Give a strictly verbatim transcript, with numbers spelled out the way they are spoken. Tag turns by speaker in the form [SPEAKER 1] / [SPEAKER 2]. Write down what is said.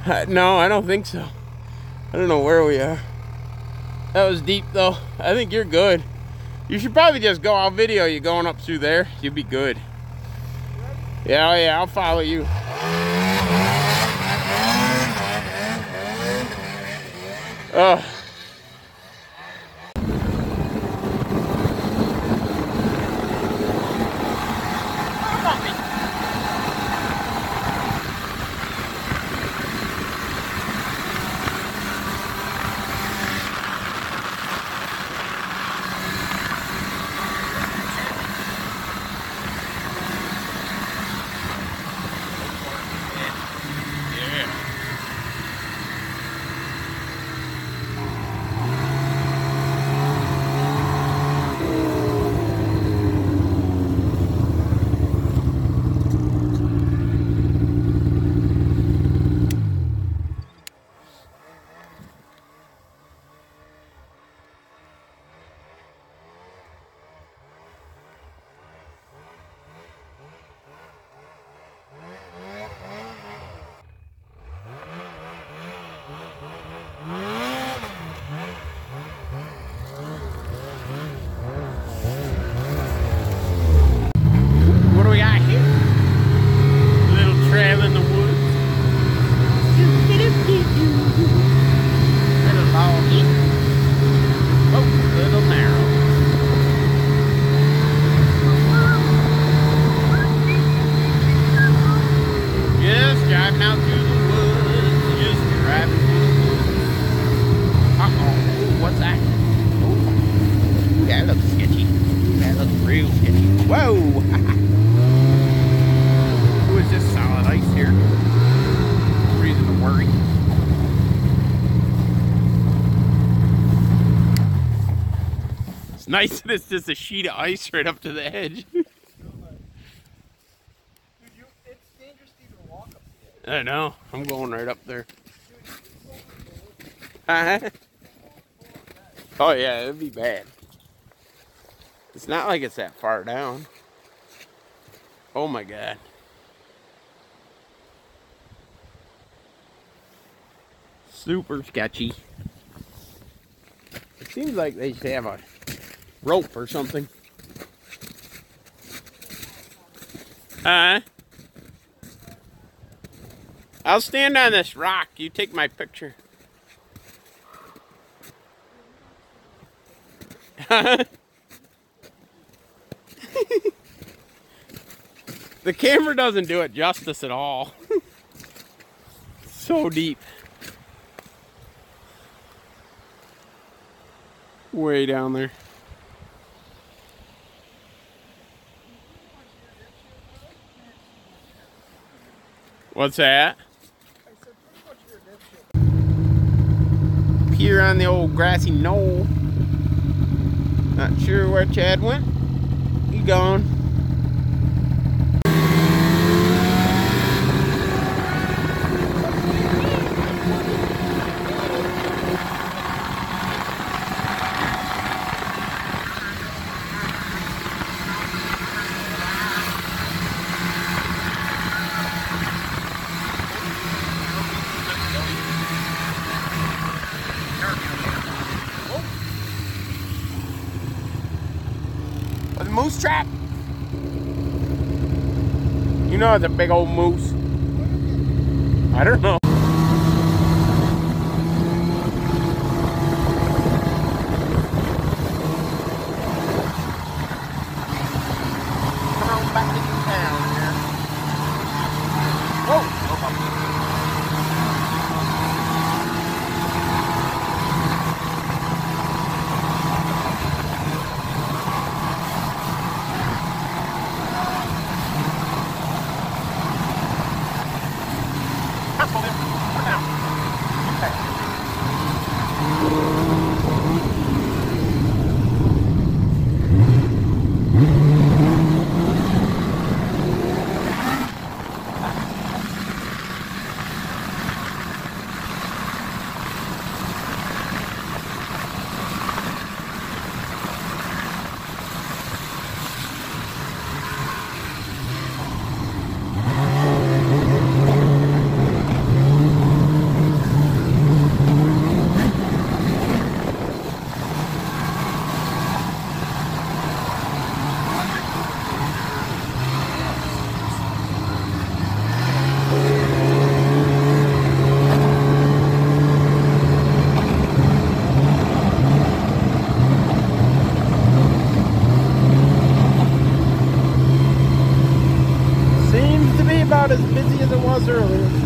[SPEAKER 1] Uh, no, I don't think so. I don't know where we are. That was deep though. I think you're good. You should probably just go. I'll video you going up through there. You'll be good. Yeah, oh yeah, I'll follow you. Oh. Nice that it's just a sheet of ice right up to the edge. Dude,
[SPEAKER 2] you, it's dangerous to even walk up the
[SPEAKER 1] I
[SPEAKER 2] edge.
[SPEAKER 1] know. I'm going right up there. Uh-huh. Oh yeah, it'd be bad. It's not like it's that far down. Oh my God. Super sketchy. It seems like they should have a rope or something. Uh, I'll stand on this rock. You take my picture. The camera doesn't do it justice at all. So deep. Way down there. What's that? Here on the old grassy knoll. Not sure where Chad went. He gone. Moose trap? You know it's a big old moose. I don't know. Come on back into town here. Whoa! Careful there.
[SPEAKER 2] not as busy as it was earlier.